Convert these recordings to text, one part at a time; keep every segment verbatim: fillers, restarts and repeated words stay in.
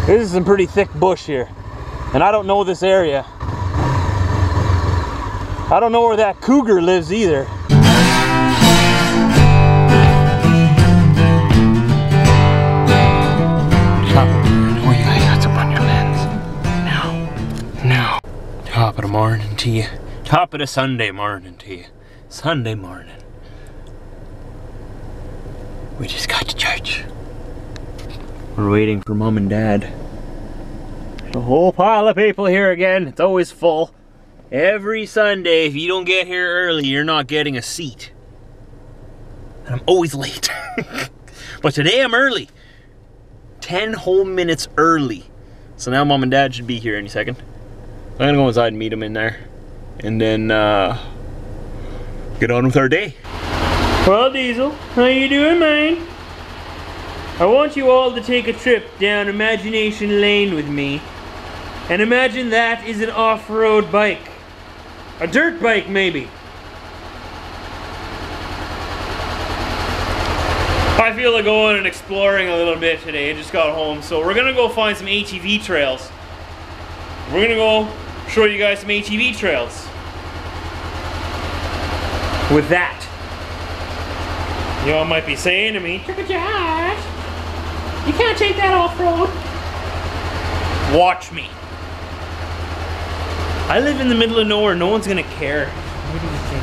This is some pretty thick bush here, and I don't know this area. I don't know where that cougar lives either. Oh, you guys got some on your lens. No, no. Top of the morning to you. Top of the Sunday morning to you. Sunday morning. We just got to church. We're waiting for Mom and Dad. There's a whole pile of people here again. It's always full. Every Sunday, if you don't get here early, you're not getting a seat. And I'm always late. But today I'm early. ten whole minutes early. So now Mom and Dad should be here any second. I'm gonna go inside and meet them in there. And then, uh, get on with our day. Well, Diesel, how you doing, man? I want you all to take a trip down Imagination Lane with me. And imagine that is an off-road bike. A dirt bike, maybe. I feel like going and exploring a little bit today. I just got home, so we're gonna go find some A T V trails. We're gonna go show you guys some A T V trails. With that, you all might be saying to me, "Look at your eyes. You can't take that off-road." Watch me. I live in the middle of nowhere. No one's gonna care. What do you think?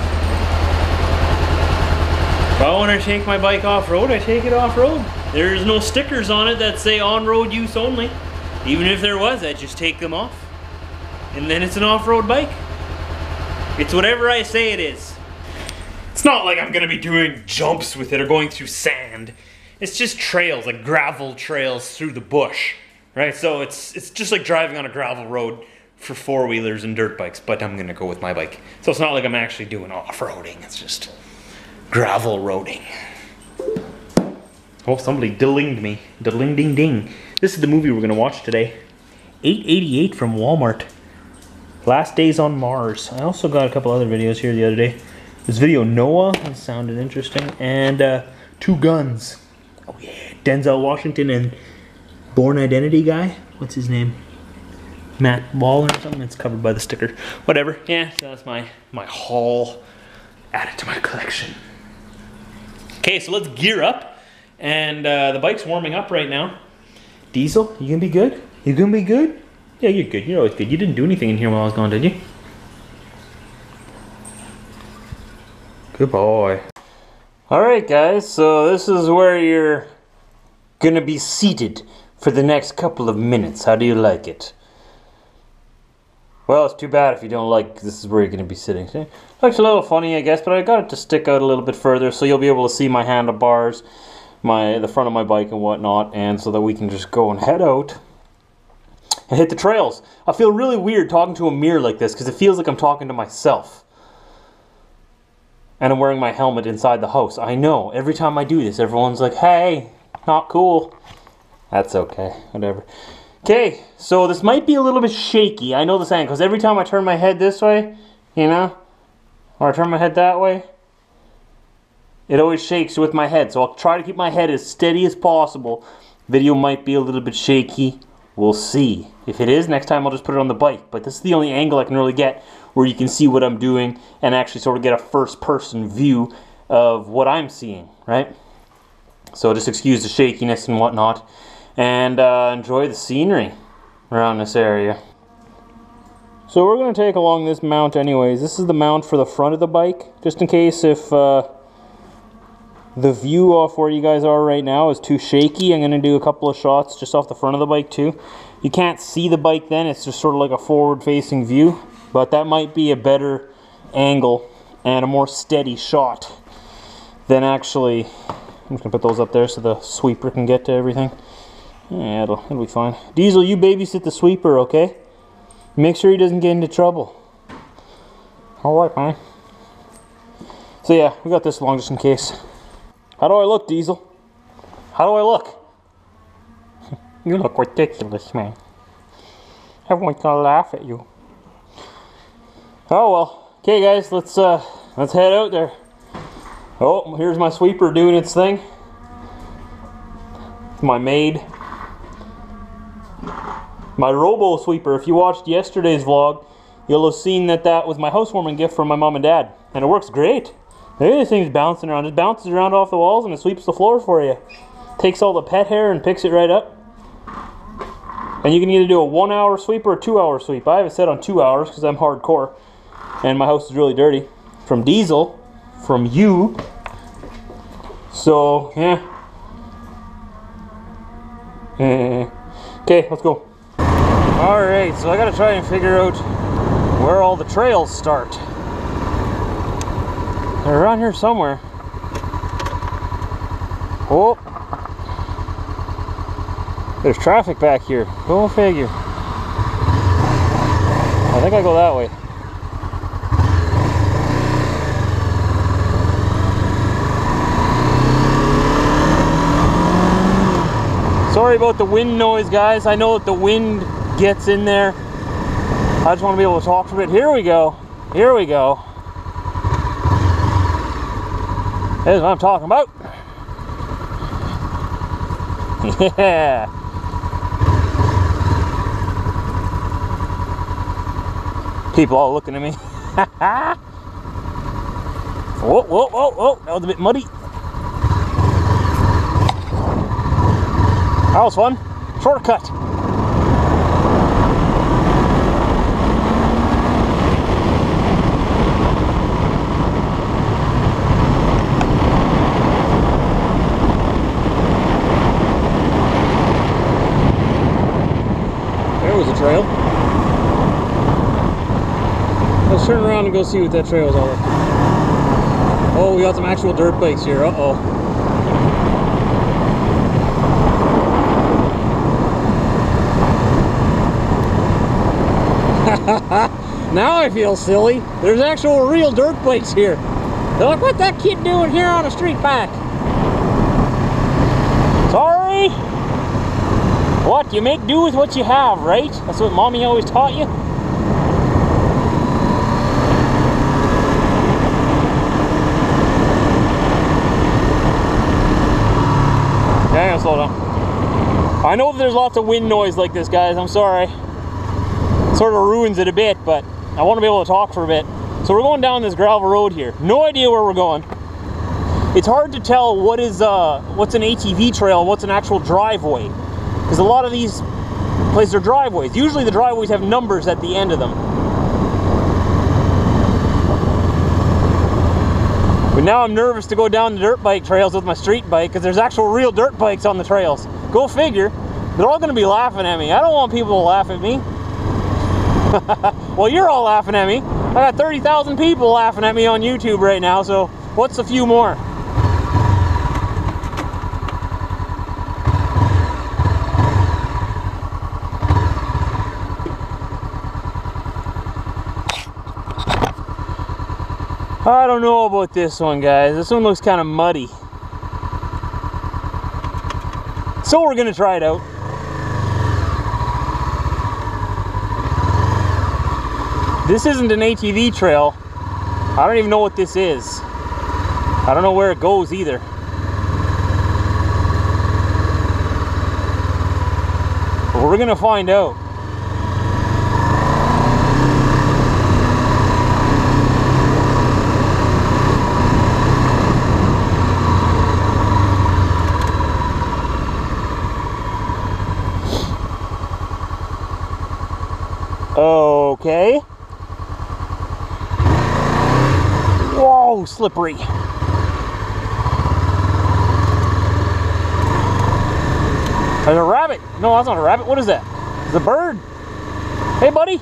If I want to take my bike off-road, I take it off-road. There's no stickers on it that say on-road use only. Even if there was, I'd just take them off. And then it's an off-road bike. It's whatever I say it is. It's not like I'm gonna be doing jumps with it or going through sand. It's just trails, like gravel trails through the bush, right? So it's it's just like driving on a gravel road for four-wheelers and dirt bikes, but I'm gonna go with my bike. So it's not like I'm actually doing off-roading, it's just gravel roading. Oh, somebody dillinged me. Dilling ding ding. This is the movie we're gonna watch today. eight eighty-eight from Walmart. Last Days on Mars. I also got a couple other videos here the other day. This video, Noah, that sounded interesting, and uh, Two Guns. Oh yeah, Denzel Washington and Bourne Identity guy. What's his name? Matt Waller or something. It's covered by the sticker. Whatever. Yeah, so that's my my haul. Add it to my collection. Okay, so let's gear up, and uh, the bike's warming up right now. Diesel, you gonna be good? You gonna be good? Yeah, you're good. You're always good. You didn't do anything in here while I was gone, did you? Good boy. Alright guys, so this is where you're gonna be seated for the next couple of minutes. How do you like it? Well, it's too bad if you don't like this is where you're gonna be sitting. See? Looks a little funny, I guess, but I got it to stick out a little bit further so you'll be able to see my handlebars, my the front of my bike and whatnot, and so that we can just go and head out and hit the trails. I feel really weird talking to a mirror like this because it feels like I'm talking to myself. And I'm wearing my helmet inside the house. I know, every time I do this, everyone's like, hey, not cool. That's okay, whatever. Okay, so this might be a little bit shaky. I know the saying, because every time I turn my head this way, you know, or I turn my head that way, it always shakes with my head. So I'll try to keep my head as steady as possible. Video might be a little bit shaky. We'll see. If it is, next time I'll just put it on the bike. But this is the only angle I can really get where you can see what I'm doing and actually sort of get a first-person view of what I'm seeing, right? So just excuse the shakiness and whatnot, and uh, enjoy the scenery around this area. So we're going to take along this mount anyways. This is the mount for the front of the bike, just in case if uh, the view off where you guys are right now is too shaky. I'm going to do a couple of shots just off the front of the bike too. You can't see the bike then, it's just sort of like a forward-facing view. But that might be a better angle and a more steady shot than actually... I'm just going to put those up there so the sweeper can get to everything. Yeah, it'll, it'll be fine. Diesel, you babysit the sweeper, okay? Make sure he doesn't get into trouble. Alright, man. So yeah, we got this along just in case. How do I look, Diesel? How do I look? You look ridiculous, man. Everyone's gonna laugh at you. Oh well. Okay guys, let's uh let's head out there. Oh, here's my sweeper doing its thing. My maid. My Robo Sweeper. If you watched yesterday's vlog, you'll have seen that that was my housewarming gift from my mom and dad. And it works great. Hey, this thing's bouncing around. It bounces around off the walls and it sweeps the floor for you. Takes all the pet hair and picks it right up. And you can either do a one hour sweep or a two hour sweep. I have it set on two hours because I'm hardcore. And my house is really dirty. From Diesel. From you. So, yeah. Okay, let's go. Alright, so I gotta try and figure out where all the trails start. They're around here somewhere. Oh. There's traffic back here. Go figure. I think I go that way. Sorry about the wind noise, guys. I know that the wind gets in there. I just want to be able to talk for a bit. Here we go. Here we go. That's what I'm talking about. Yeah. People all looking at me. Whoa, whoa, whoa, whoa. That was a bit muddy. That was fun. Shortcut. There was a trail. Let's turn around and go see what that trail is all up to. Oh, we got some actual dirt bikes here. Uh-oh. Now I feel silly. There's actual real dirt bikes here. They're like, what's that kid doing here on a street bike? Sorry. What? You make do with what you have, right? That's what Mommy always taught you. Hang on, slow down. I know that there's lots of wind noise like this, guys. I'm sorry. Sort of ruins it a bit, but I want to be able to talk for a bit. So we're going down this gravel road here. No idea where we're going. It's hard to tell what is uh, what's an A T V trail, what's an actual driveway, because a lot of these places are driveways. Usually the driveways have numbers at the end of them. But now I'm nervous to go down the dirt bike trails with my street bike because there's actual real dirt bikes on the trails. Go figure. They're all going to be laughing at me. I don't want people to laugh at me. Well, you're all laughing at me. I got thirty thousand people laughing at me on YouTube right now, so what's a few more? I don't know about this one, guys. This one looks kind of muddy. So we're gonna try it out. This isn't an A T V trail. I don't even know what this is. I don't know where it goes either. But we're gonna find out. Okay. Whoa, slippery. There's a rabbit. No, that's not a rabbit. What is that? It's a bird. Hey, buddy.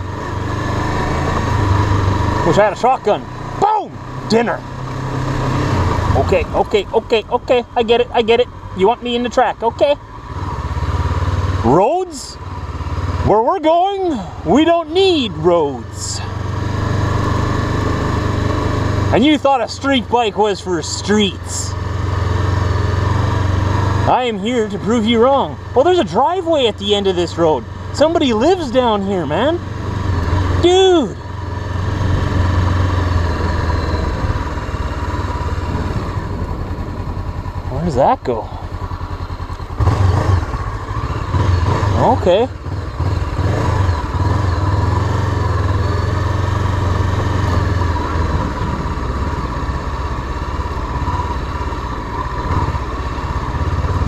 Wish I had a shotgun. Boom! Dinner. Okay, okay, okay, okay. I get it, I get it. You want me in the track, okay. Roads? Where we're going, we don't need roads. And you thought a street bike was for streets. I am here to prove you wrong. Well, there's a driveway at the end of this road. Somebody lives down here, man. Dude. Where does that go? Okay.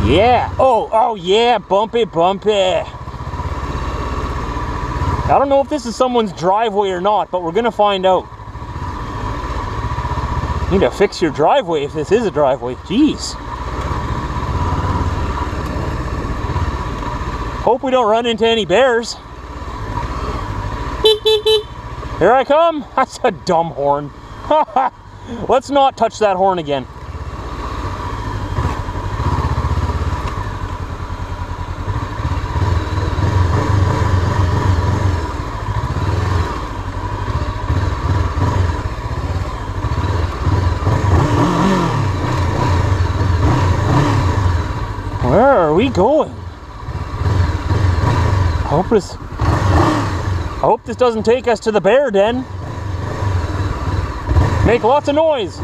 Yeah. Oh, oh yeah, bumpy, bumpy. I don't know if this is someone's driveway or not, but we're gonna find out. You need to fix your driveway if this is a driveway. Jeez. Hope we don't run into any bears. Here I come. That's a dumb horn. Let's not touch that horn again. Where are we going? I hope this, I hope this doesn't take us to the bear den. Make lots of noise.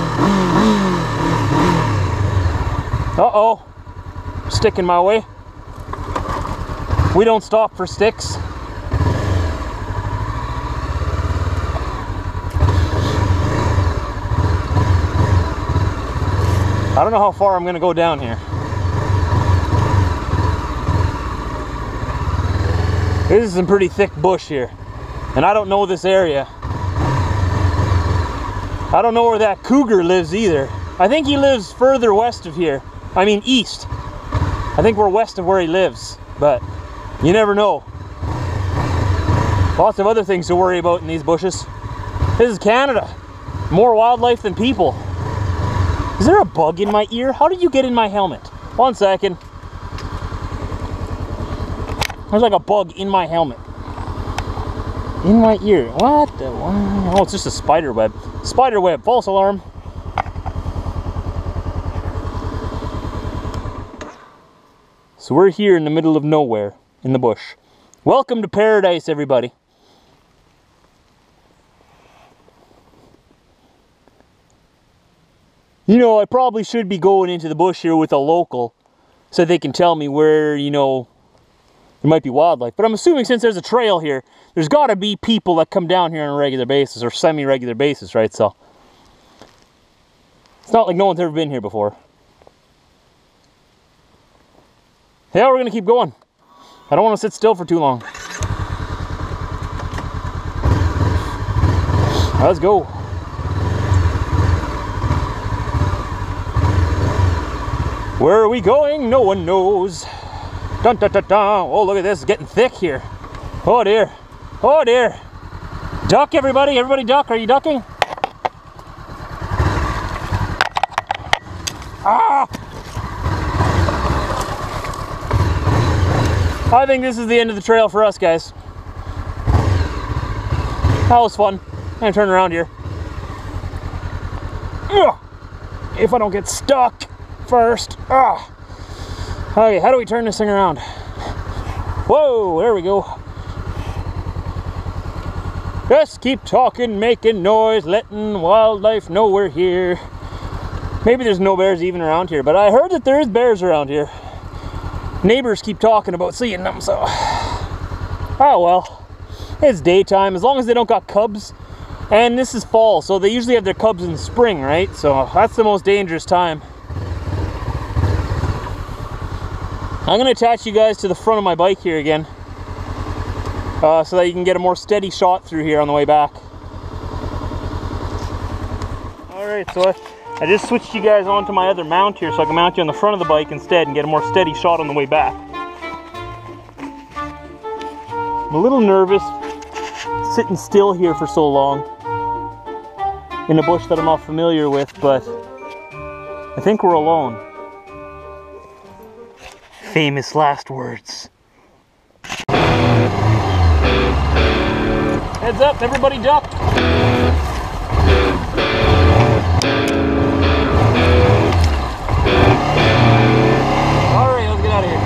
Uh-oh. Stick in my way. We don't stop for sticks. I don't know how far I'm gonna go down here. This is some pretty thick bush here, and I don't know this area. I don't know where that cougar lives either. I think he lives further west of here. I mean east. I think we're west of where he lives, but you never know. Lots of other things to worry about in these bushes. This is Canada. More wildlife than people. Is there a bug in my ear? How did you get in my helmet? One second. There's like a bug in my helmet. In my ear. What the? Oh, it's just a spider web. Spider web. False alarm. So we're here in the middle of nowhere, in the bush. Welcome to paradise, everybody. You know, I probably should be going into the bush here with a local so they can tell me where, you know, there might be wildlife. But I'm assuming since there's a trail here, there's got to be people that come down here on a regular basis or semi-regular basis, right? So it's not like no one's ever been here before. Yeah, we're going to keep going. I don't want to sit still for too long. Let's go. Where are we going? No one knows. Dun, dun, dun, dun. Oh, look at this. It's getting thick here. Oh, dear. Oh, dear. Duck, everybody. Everybody duck. Are you ducking? Ah! I think this is the end of the trail for us, guys. That was fun. I'm going to turn around here. Ugh. If I don't get stuck first. Ugh. Okay, how do we turn this thing around? Whoa, there we go. Just keep talking, making noise, letting wildlife know we're here. Maybe there's no bears even around here, but I heard that there is bears around here. Neighbors keep talking about seeing them, so... Oh well, it's daytime, as long as they don't got cubs. And this is fall, so they usually have their cubs in spring, right? So that's the most dangerous time. I'm going to attach you guys to the front of my bike here again, uh, so that you can get a more steady shot through here on the way back. Alright, so I, I just switched you guys onto my other mount here so I can mount you on the front of the bike instead and get a more steady shot on the way back. I'm a little nervous sitting still here for so long in a bush that I'm not familiar with, but I think we're alone. Famous last words. Heads up, everybody duck. Alright, let's get out of here.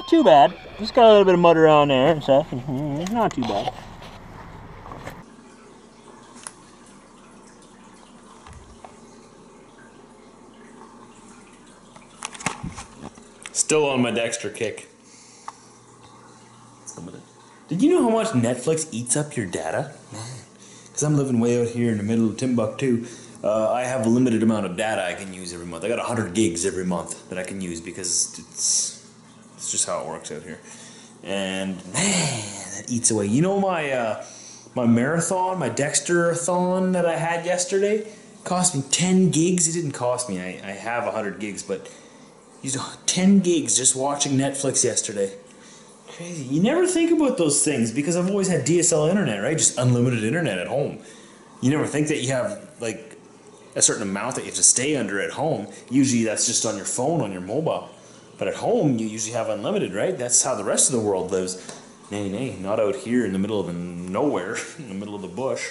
not too bad. Just got a little bit of mud around there and stuff. It's not too bad. Still on my Dexter kick. Did you know how much Netflix eats up your data? Because I'm living way out here in the middle of Timbuktu. Uh, I have a limited amount of data I can use every month. I got one hundred gigs every month that I can use because it's, it's just how it works out here. And man, that eats away. You know my uh, my marathon, my Dexter-a-thon that I had yesterday cost me ten gigs. It didn't cost me. I, I have one hundred gigs, but used ten gigs just watching Netflix yesterday. Crazy. You never think about those things because I've always had D S L internet, right? Just unlimited internet at home. You never think that you have like a certain amount that you have to stay under at home. Usually that's just on your phone, on your mobile. But at home, you usually have unlimited, right? That's how the rest of the world lives. Nay, nay, not out here in the middle of nowhere, in the middle of the bush.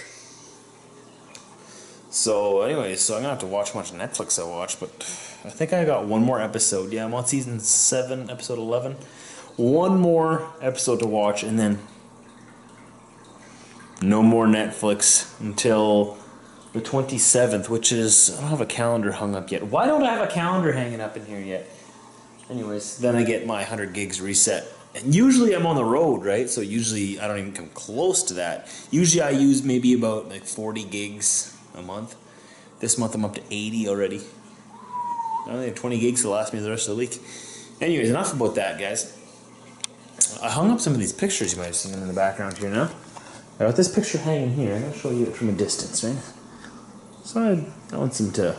So anyways, so I'm going to have to watch how much Netflix I watch, but I think I got one more episode. Yeah, I'm on season seven, episode eleven. One more episode to watch, and then no more Netflix until the twenty-seventh, which is, I don't have a calendar hung up yet. Why don't I have a calendar hanging up in here yet? Anyways, then I get my one hundred gigs reset. And usually I'm on the road, right? So usually I don't even come close to that. Usually I use maybe about like forty gigs a month. This month I'm up to eighty already. I only have twenty gigs to last me the rest of the week. Anyways, enough about that, guys. I hung up some of these pictures you might have seen in the background here now. I got this picture hanging here. I'm going to show you it from a distance, right? So I, that one seemed to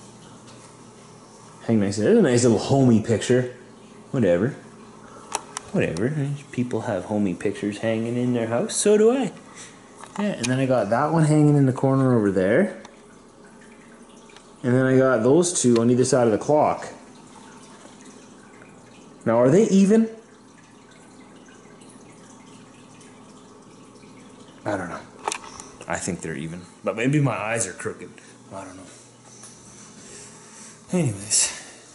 hang nice. There's a nice little homey picture. Whatever. Whatever. People have homey pictures hanging in their house. So do I. Yeah, and then I got that one hanging in the corner over there. And then I got those two on either side of the clock. Now, are they even? I don't know. I think they're even. But maybe my eyes are crooked. I don't know. Anyways.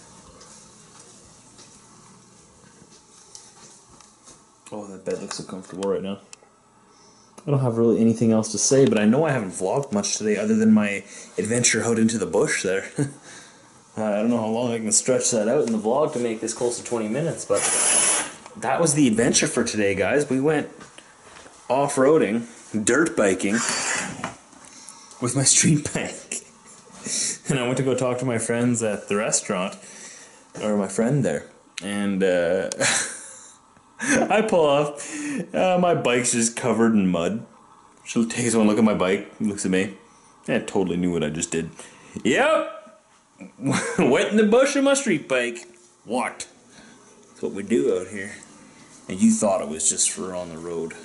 Oh, that bed looks so comfortable right now. I don't have really anything else to say, but I know I haven't vlogged much today other than my adventure out into the bush there. I don't know how long I can stretch that out in the vlog to make this close to twenty minutes, but that was the adventure for today, guys. We went off-roading, dirt biking, with my street bike. And I went to go talk to my friends at the restaurant, or my friend there, and uh, I pull off, uh, my bike's just covered in mud. She takes one look at my bike, looks at me, and I totally knew what I just did. Yep! Went in the bush on my street bike. Walked. That's what we do out here. And you thought it was just for on the road.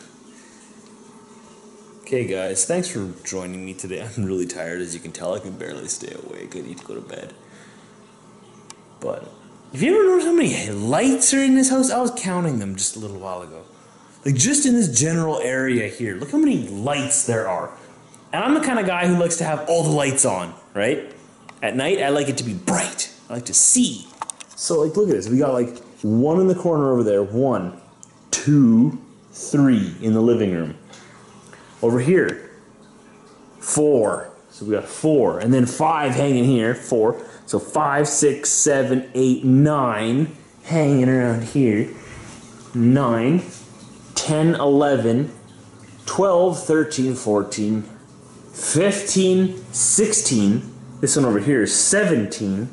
Okay guys, thanks for joining me today. I'm really tired, as you can tell. I can barely stay awake. I need to go to bed. But have you ever noticed how many lights are in this house? I was counting them just a little while ago. Like just in this general area here. Look how many lights there are. And I'm the kind of guy who likes to have all the lights on, right? At night, I like it to be bright. I like to see. So like, look at this. We got like one in the corner over there. One, two, three in the living room. Over here, four. So we got four. And then five hanging here, four. So five, six, seven, eight, nine hanging around here. Nine, ten, eleven, twelve, thirteen, fourteen, fifteen, sixteen. This one over here is seventeen,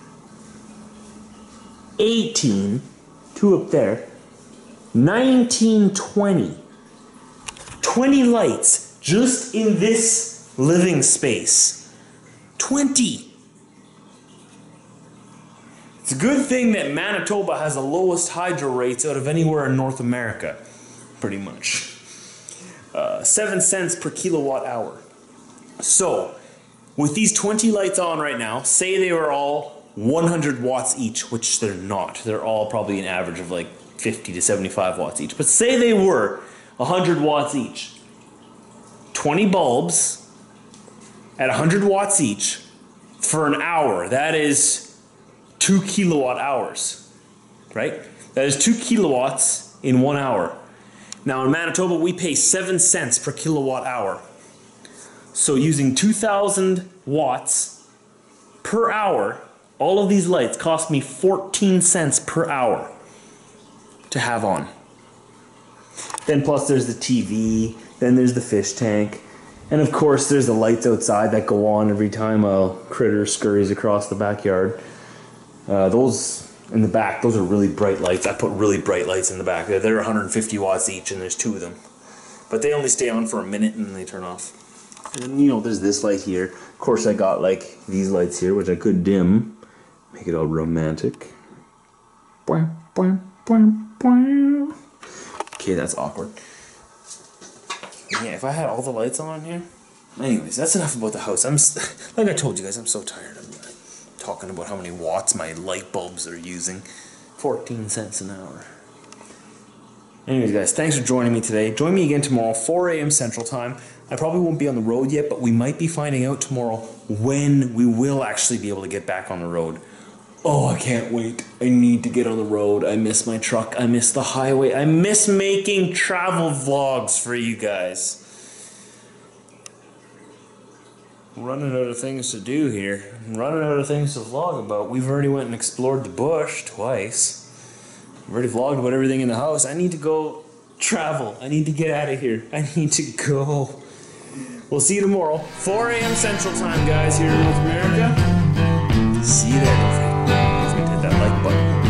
eighteen, two up there, nineteen, twenty. twenty lights just in this living space. twenty. It's a good thing that Manitoba has the lowest hydro rates out of anywhere in North America, pretty much. Uh, seven cents per kilowatt hour. So, with these twenty lights on right now, say they were all one hundred watts each, which they're not. They're all probably an average of like fifty to seventy-five watts each. But say they were one hundred watts each. twenty bulbs at one hundred watts each for an hour. That is two kilowatt hours, right? That is two kilowatts in one hour. Now in Manitoba, we pay seven cents per kilowatt hour. So using two thousand watts per hour, all of these lights cost me fourteen cents per hour to have on. Then plus there's the T V, then there's the fish tank, and of course there's the lights outside that go on every time a critter scurries across the backyard. Uh, those in the back, those are really bright lights. I put really bright lights in the back. They're, they're one hundred fifty watts each, and there's two of them. But they only stay on for a minute and then they turn off. And then, you know, there's this light here. Of course, I got like these lights here, which I could dim, make it all romantic. Okay, that's awkward. Yeah, if I had all the lights on here. Anyways, that's enough about the house. I'm like I told you guys, I'm so tired of talking about how many watts my light bulbs are using. fourteen cents an hour. Anyways, guys, thanks for joining me today. Join me again tomorrow, four A M Central Time. I probably won't be on the road yet, but we might be finding out tomorrow when we will actually be able to get back on the road. Oh, I can't wait. I need to get on the road. I miss my truck. I miss the highway. I miss making travel vlogs for you guys. Running out of things to do here. Running out of things to vlog about. We've already went and explored the bush twice. I've already vlogged about everything in the house. I need to go travel. I need to get out of here. I need to go. We'll see you tomorrow. four A M Central Time, guys, here in North America. See you there. Don't forget to hit that like button.